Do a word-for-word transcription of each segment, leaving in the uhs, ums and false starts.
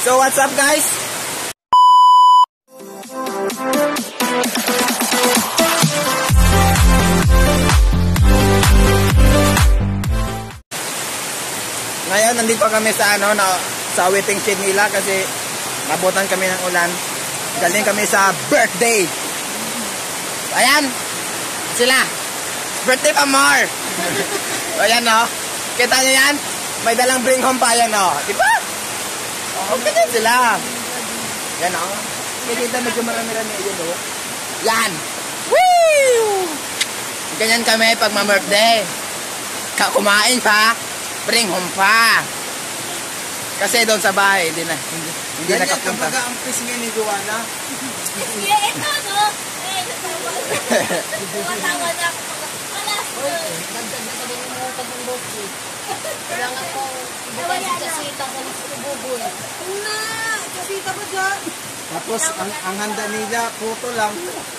So what's up guys? Ngayon nandito kami sa ano na sa waiting shed nila kasi nabutan kami ng ulan. Galing kami sa birthday. Ayan. Sila. Birthday pa more. Ayan no. Kita niyo yan? May dalang bring home pa yan no. Di ba? Oh, ganyan sila. Yan o. Kita medyo marami-rami yun o. Yan. Woo! Ganyan kami pag ma-birthday. Kumain pa. Bring home pa. Kasi doon sa bahay, hindi na, hindi, hindi ganyan nakapunta. Ganyan ang pisngi ni Joanna. Pisngi, ito no? Eh, natawa na ako. Wala. Nagdag na sabi mo pag ng birthday. Kailangan ko, ibukan si Jasita ko ng sububoy. Una, Jasita ko dyan. Tapos, ang, ang handa nila, puto lang.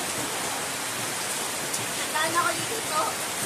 Nandaan ako dito.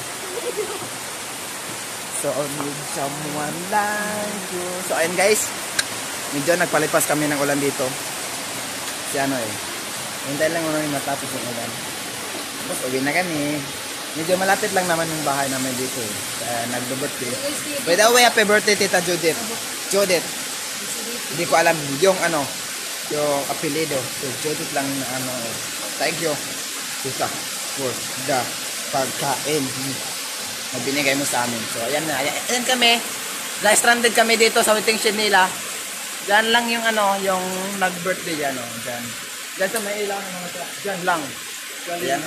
So, need someone like you. So, ayun guys. Medyo nagpalipas kami ng ulan dito. Si ano eh. Hintay lang muna yung matapos yung ulan. Tapos, uwi na kami. Medyo malapit lang naman yung bahay namin dito eh. Uh, Nagdo-birthday. By the way, happy birthday Tita Judith. Judith. Hindi ko alam yung ano, yung apelido. So, Judith lang na ano eh. Thank you, Tita, for the pagkain na binigay mo sa amin. So, ayan na. Ayan, ayan kami. Na-stranded kami dito sa waiting shed nila. Diyan lang yung ano, yung nag-birthday yan. Oh. Diyan. Diyan sa may ilang mga sa. Diyan lang. Ayan.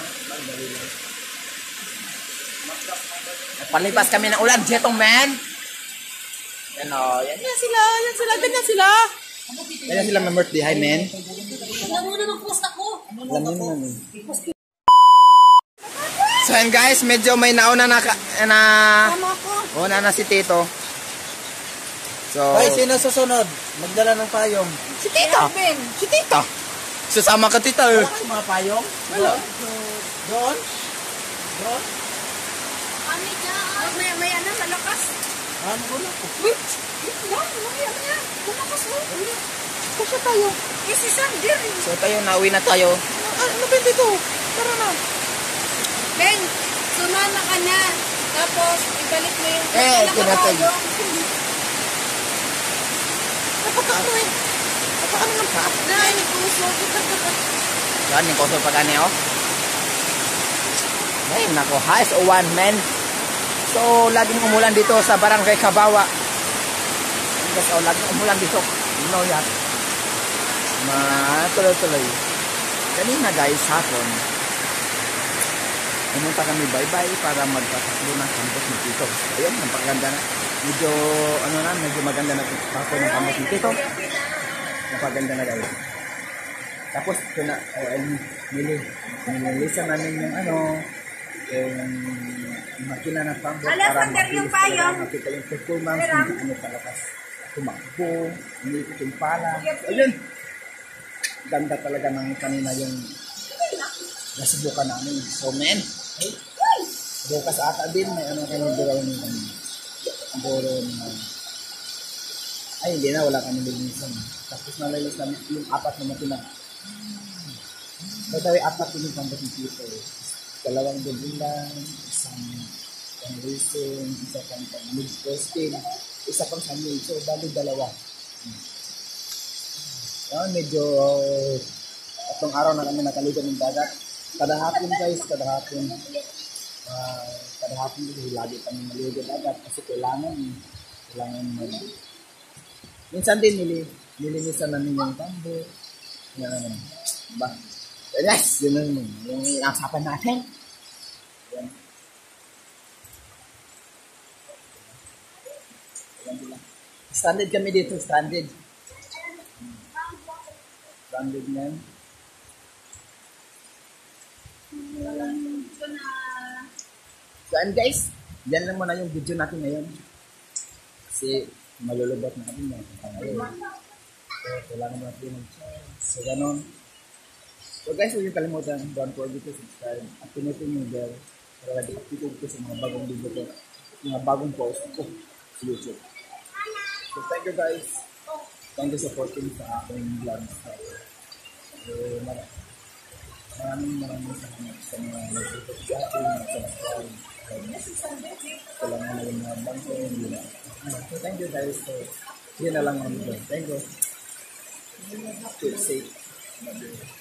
Palipas kami ng ulan. Gentlemen. Yan o. Yan, yan sila. Yan sila. Ganyan sila. Ganyan sila may birthday. Hi, men. Alam mo na mag-post ako. Alam mo naman eh. So and guys, medyo may nauna na na una na si Tito. So, Hoy, sino susunod? Magdala ng payong. si Tito. Si Tito. Susama ka Tito. Wala kayong mga payong? Wala. Doon? Doon? Kami dyan. May, may ano, malakas. Ano ko na po? Wait. Wait lang. Mamaya na yan. Malakas mo. Kasi tayo. Eh, si Sander. So tayo, nauwi na tayo. Ano ba dito? Tara na. Ben, sumama ka na. Tapos, ibalik mo yung... Eh, tinatay. Napaka-ano eh. Napaka-ano ng pa? Dahil, puso. Yan, yung koso pa gani, oh. Ay, nako, highs o one, man. So, laging umulan dito sa Barangay Kabawa. Kasi, oh, laging umulan dito. You know yan. Matuloy-tuloy. Kanina, guys, hapon, pumunta kami bye-bye para magpatakbo ng campus ni Tito. Ayun, napaganda na. Medyo, ano na, medyo maganda na takbo ng campus ni Tito. Napaganda na guys. Tapos, ito na, ayun, nili, nililisan namin yung ano, yung makina ng campus para mabilis talaga makita yung performance, hindi kami palakas tumakbo, hindi ko yung pala. Ayun! Ganda talaga ng kanina yung nasubukan namin. So, men, bukas ata din, may ano kayo gawin ng kami. Boro naman. Ay, hindi na, wala kami linisan. Tapos nalilis namin yung apat na makina. By the way, apat yung campus ng Tito. Dalawang building lang, isang pang racing, isa pang pang mid-posting, isa pang samil. So, bali dalawa. Yan, medyo atong araw na kami nakaligo ng dagat. Kada hapon guys, kada hapon. Uh, kada hapon kasi lagi kami maligo dagat kasi kailangan kailangan mo. Minsan din nili, nilinisan namin yung tambo. Yan naman. Ba? Yes! Yun naman. Yung inasapan natin. Yan. Stranded kami dito. Stranded. Stranded na yan. So and guys, yan lang muna yung video natin ngayon. Kasi malulubot na kami na. So, kailangan natin mag-chance. So, ganon. So guys, huwag yung kalimutan. Don't forget to subscribe. At pinutin yung bell para lagi updated ko sa mga bagong video ko. Mga bagong post ko sa YouTube. So thank you guys. thank you supporting sa aking vlog. So, mar- maraming maraming salamat sa mga nag-support sa akin, nag-subscribe. Kailangan na yung mga bangko, hindi na. So, thank you guys. So, yun na lang ang video. Thank you. Keep safe.